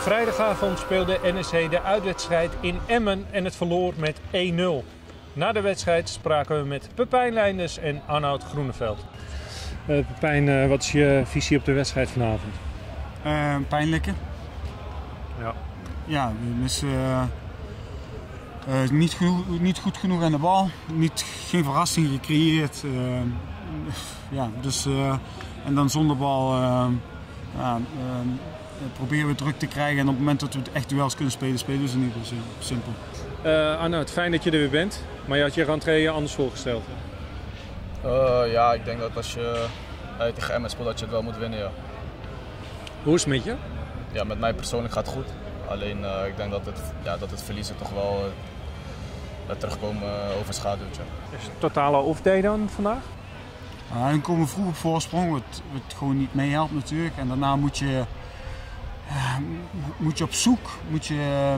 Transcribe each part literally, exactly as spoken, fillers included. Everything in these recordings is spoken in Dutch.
Vrijdagavond speelde N E C de uitwedstrijd in Emmen en het verloor met één nul. Na de wedstrijd spraken we met Pepijn Leinders en Arnoud Groeneveld. Uh, Pepijn, uh, wat is je visie op de wedstrijd vanavond? Uh, pijnlijke. Ja. Ja, we missen uh, uh, niet, genoeg, niet goed genoeg aan de bal. Niet, geen verrassing gecreëerd. Uh, ja, dus, uh, en dan zonder bal uh, uh, uh, proberen we druk te krijgen. En op het moment dat we echt duels kunnen spelen, spelen we ze niet. Dus uh, simpel. Uh, Arnoud, fijn dat je er weer bent. Maar je had je rentree anders voorgesteld. Uh, ja, ik denk dat als je uh, tegen Emmen speelt, dat je het wel moet winnen. Ja. Hoe is het met je? Ja, met mij persoonlijk gaat het goed. Alleen uh, ik denk dat het, ja, dat het verliezen toch wel uh, het terugkomen uh, overschaduwt. Ja. Is het totale off-day dan vandaag? Uh, dan komen we vroeg op voorsprong, wat, wat gewoon niet meehelpt natuurlijk. En daarna moet je, uh, moet je op zoek. Moet je, uh,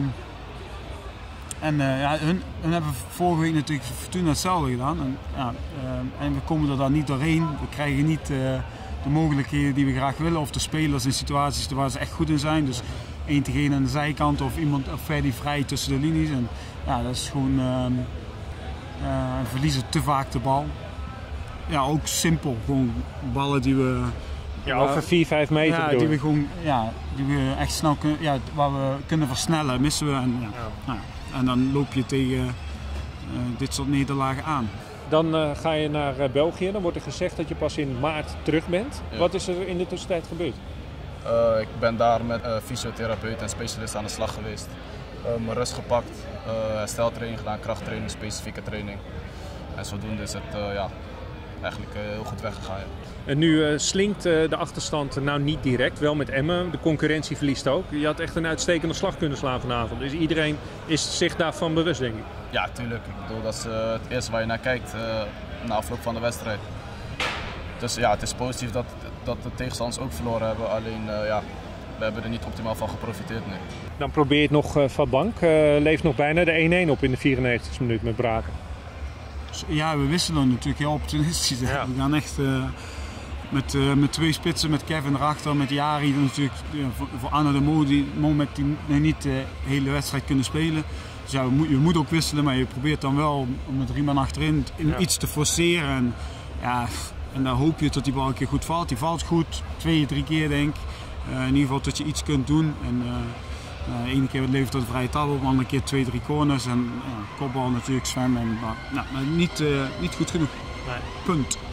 en uh, ja, hun, hun hebben vorige week natuurlijk Fortuna hetzelfde gedaan. En, ja, uh, en we komen er dan niet doorheen. We krijgen niet uh, de mogelijkheden die we graag willen. Of de spelers in situaties waar ze echt goed in zijn. Dus één tegen één aan de zijkant of iemand of Ferdi vrij tussen de linies. En, ja, dat is gewoon uh, uh, verliezen te vaak de bal. Ja, ook simpel. Gewoon ballen die we... Ja, over vier, vijf meter. Ja, die we gewoon, ja, die we echt snel kunnen, ja, waar we kunnen versnellen, missen we. En, ja, ja. Ja, en dan loop je tegen uh, dit soort nederlagen aan. Dan uh, ga je naar uh, België. Dan wordt er gezegd dat je pas in maart terug bent. Ja. Wat is er in de tussentijd gebeurd? Uh, ik ben daar met uh, fysiotherapeut en specialist aan de slag geweest. Uh, mijn rust gepakt, uh, hersteltraining gedaan, krachttraining, specifieke training. En zodoende is het uh, ja, eigenlijk uh, heel goed weggegaan. Ja. En nu uh, slinkt uh, de achterstand nou niet direct, wel met Emmen. De concurrentie verliest ook. Je had echt een uitstekende slag kunnen slaan vanavond. Dus iedereen is zich daarvan bewust, denk ik. Ja, tuurlijk. Ik bedoel, dat is uh, het eerste waar je naar kijkt uh, na afloop van de wedstrijd. Dus ja, het is positief dat, dat de tegenstanders ook verloren hebben. Alleen uh, ja, we hebben er niet optimaal van geprofiteerd nu. Dan probeer je het nog uh, van bank. Uh, leeft nog bijna de één-één op in de vierennegentigste minuut met Braken. Ja, we wisselen natuurlijk heel opportunistisch. Ja. We gaan echt uh, met, uh, met twee spitsen, met Kevin erachter, met Jari natuurlijk ja, voor, voor Anna de Mo, die moment die niet de hele wedstrijd kunnen spelen. Dus ja, we, moet, je moet ook wisselen, maar je probeert dan wel om met drie man achterin in ja. iets te forceren. En, ja, en dan hoop je dat die bal een keer goed valt. Die valt goed, twee, drie keer denk ik. Uh, in ieder geval dat je iets kunt doen. En, uh, Uh, de ene keer levert dat vrije trap op, de andere keer twee, drie corners en uh, kopbal natuurlijk zwemmen. Maar, nou, maar niet, uh, niet goed genoeg. Nee. Punt.